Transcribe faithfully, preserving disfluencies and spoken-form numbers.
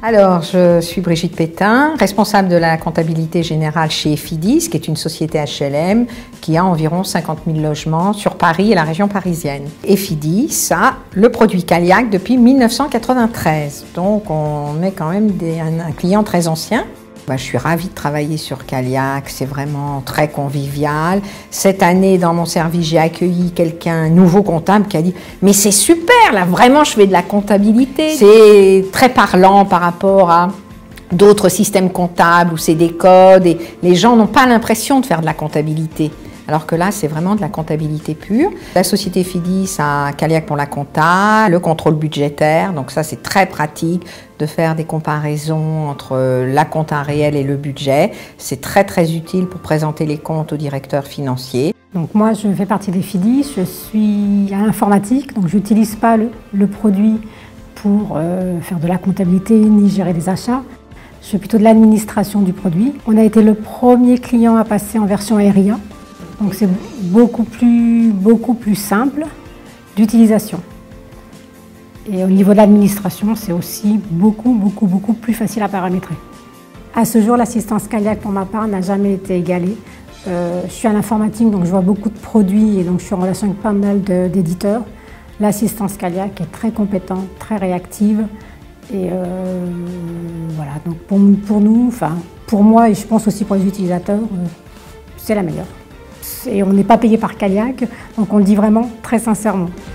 Alors, je suis Brigitte Pétain, responsable de la comptabilité générale chez Efidis, qui est une société H L M qui a environ cinquante mille logements sur Paris et la région parisienne. Efidis a le produit Caliac depuis mille neuf cent quatre-vingt-treize, donc on est quand même des, un, un client très ancien. Bah, je suis ravie de travailler sur Caliac, c'est vraiment très convivial. Cette année, dans mon service, j'ai accueilli quelqu'un, un nouveau comptable, qui a dit « Mais c'est super, là, vraiment, je fais de la comptabilité ». C'est très parlant par rapport à d'autres systèmes comptables où c'est des codes et les gens n'ont pas l'impression de faire de la comptabilité. Alors que là, c'est vraiment de la comptabilité pure. La société Efidis a Caliac pour la compta, le contrôle budgétaire, donc ça c'est très pratique de faire des comparaisons entre la compta réelle et le budget. C'est très très utile pour présenter les comptes au directeur financier. Donc moi je fais partie d'Efidis, je suis à l'informatique, donc je n'utilise pas le, le produit pour euh, faire de la comptabilité ni gérer des achats. Je fais plutôt de l'administration du produit. On a été le premier client à passer en version R I A. Donc c'est beaucoup plus, beaucoup plus simple d'utilisation. Et au niveau de l'administration, c'est aussi beaucoup, beaucoup, beaucoup plus facile à paramétrer. À ce jour, l'assistance Caliac pour ma part n'a jamais été égalée. Euh, je suis à l'informatique, donc je vois beaucoup de produits et donc je suis en relation avec pas mal d'éditeurs. L'assistance Caliac est très compétente, très réactive. Et euh, voilà, donc pour, pour nous, enfin pour moi et je pense aussi pour les utilisateurs, euh, c'est la meilleure. Et on n'est pas payé par Caliac, donc on le dit vraiment très sincèrement.